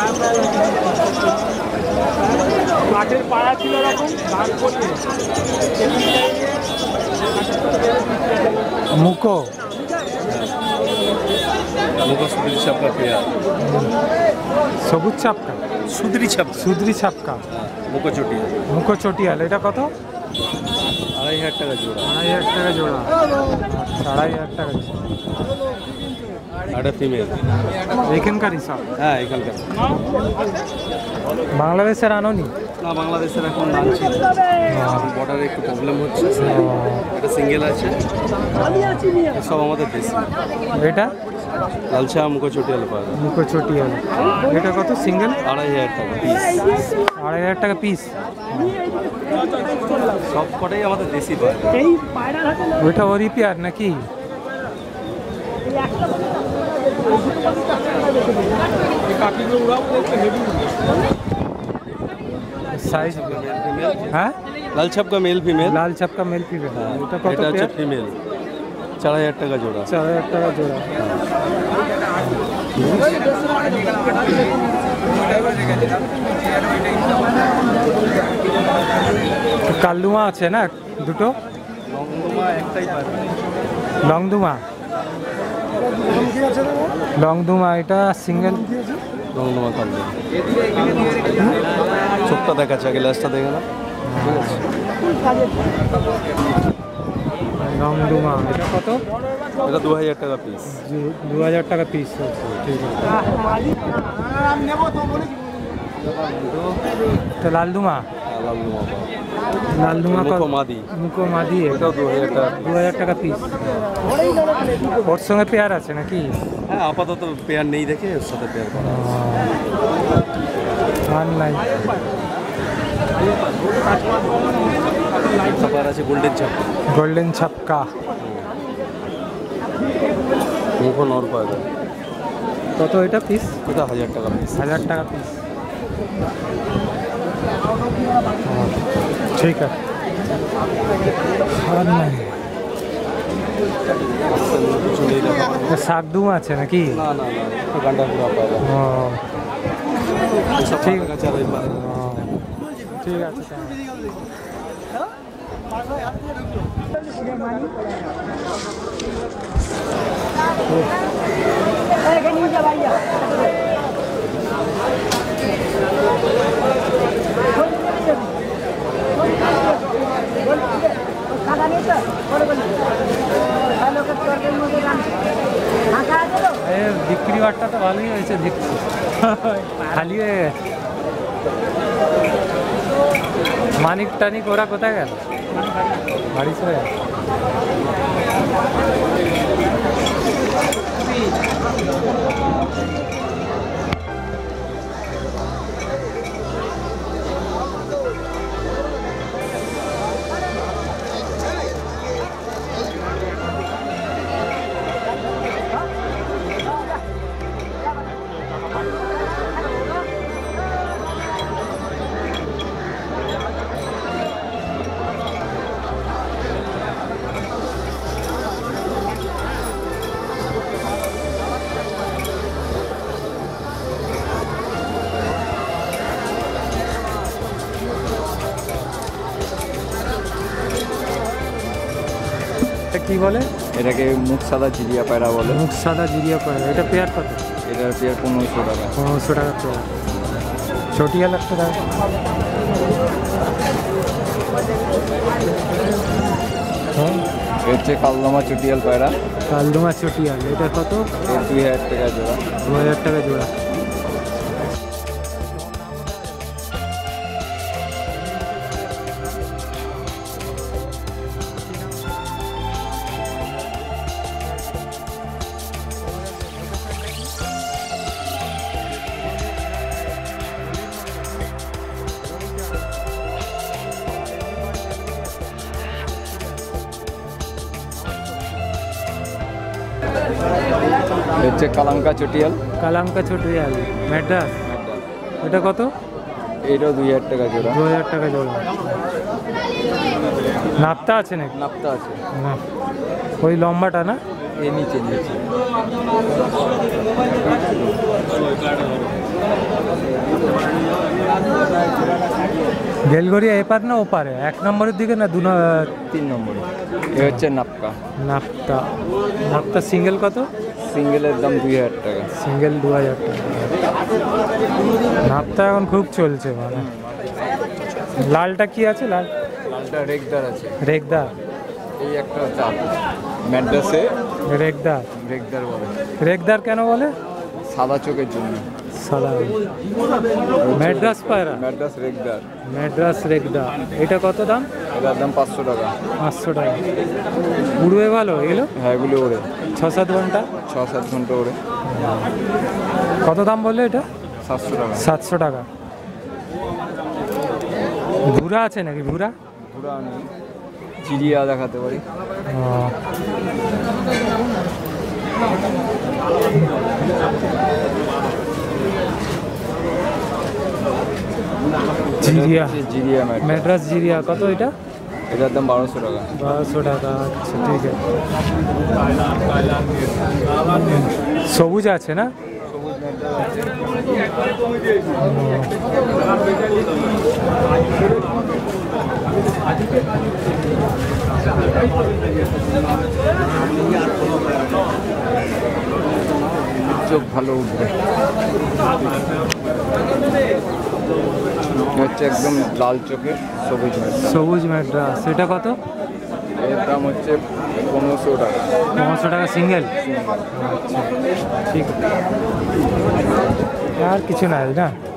কাঠের পাড়া ছিল এরকম মুখো মুখো সুদরি ছাপকা পেয়ার সবুজ ছাপকা সুদরি ছাপকা মুখো চটিয়াল এটা কত 2500 টাকা জোড়া 2500 টাকা জোড়া 2500 টাকা এটা ফিমেল এখানকারই সব হ্যাঁ এখানকার বাংলাদেশের আনোনি না বাংলাদেশের এখন আনছি বর্ডারে একটু প্রবলেম হচ্ছে এটা সিঙ্গেল আছে সব আমাদের দেশি এটা লালচা মুখো চটিয়াল পাওয়া যায় মুখো চটিয়াল এটা কত সিঙ্গেল 2500 টাকা পিস 2500 টাকা পিস সব কটাই আমাদের দেশি পাওয়া যায় ওইটা ওরই পেয়ার নাকি সাইজ হ্যাঁ লাল ছাপকা মেল ফিমেল লাল ছাপকা মেল ফিমেল এটা কত এটা হচ্ছে ফিমেল 4000 টাকা জোড়া 4000 টাকা জোড়া কালদুমা আছে না দুটো লংদুমা একটাই পাবে লংদুমা এটা সিঙ্গেল লংদুমা কালদুমা চোখটা দেখাচ্ছে আগে ল্যাসটা দেখে না ঠিক আছে লংদুমা এটা কত এটা 2000 টাকা পিস 2000 টাকা পিস ঠিক আছে এটা লালদুমা লালদুমা মুখো মাদি এটাও 2000 টাকা পিস ওর সঙ্গে পেয়ার আছে নাকি হ্যাঁ আপাতত পেয়ার নেই দেখে ওর সাথে পেয়ার করা অনলাইন তারপর আছে গোল্ডেন ছাপকা মুখো নর পাওয়া যায় কত এটা পিস এটা 1000 টাকা পিস 1000 টাকা পিস ঠিক আছে শাকদুম আছে নাকি না না না গান্ডা পুরো পাওয়া যায় ঠিক আছে ঠিক আছে বিক্রি বাট্টা তো ভালোই হয়েছে দেখছি খালি হয়ে গেছে মানিক টানিক ওরা কোথায় গেল বাড়ি চলে গেল কি বলে এটাকে মুখ সাদা জিরিয়া পায়রা বলে মুখ সাদা জিরিয়া পায়রা এটা পেয়ার কত এটার পেয়ার 1500 টাকা 1500 টাকা পেয়ার छोटिया लगता है হচ্ছে কালদমা চটিয়াল পায়রা কালদমা চটিয়াল এটা কত 2000 টাকা জোড়া 2000 টাকা জোড়া হচ্ছে কালাঙ্কা চটিয়াল ম্যাড্রাস এটা কত এটাও 2000 টাকা জোড়া 2000 টাকা জোড়া নাপতা আছে নাকি নাপতা আছে না ওই লম্বাটা না এ নিচে নিয়েছি। বেলগড়িয়া এপার না ওপারে, 1 নম্বরের দিকে না 3 নম্বরে। এ হচ্ছে নাপকা। নাপতা। নাপতা সিঙ্গেল কত? সিঙ্গেলের দাম 2000 টাকা। সিঙ্গেল 2000 টাকা। নাপতা এখন খুব চলছে মানে। লালটা কি আছে? লালটা রেগদার আছে। রেগদার। এই একটা চাল ম্যাড্রাসে রেগদার। রেগদার বলে। রেগদার কেন বলে? সাদা চোখের জন্য। সাদা। ম্যাড্রাস পায়রা। ম্যাড্রাস রেগদার। ম্যাড্রাস রেগদার। এটা কত দাম? এটার দাম 500 টাকা। 500 টাকা। উড়বে ভালো এগুলো? হ্যাঁ, এগুলো ওড়ে 6-7 ঘন্টা। 6-7 ঘন্টা ওড়ে। কত দাম বললে এটা? 700 টাকা। 700 টাকা। ভুরা আছে নাকি? ভুরা পুরা নেই, চিড়িয়া দেখাতে পারি। জিরিয়া। জিরিয়া ম্যাড্রাস জিরিয়া কত এটা? এটার দাম 1200 টাকা। 1200 টাকা। আচ্ছা ঠিক আছে। সবুজ আছে না? চোখ ভালো উঠবে। হচ্ছে একদম লাল চোখের সবুজ ম্যাড্রাস। সবুজ ম্যাড্রাস। এটা কত? এর দাম হচ্ছে 1500 টাকা। 1500 টাকা সিঙ্গেল। আচ্ছা ঠিক আছে। আর কিছু নাই না?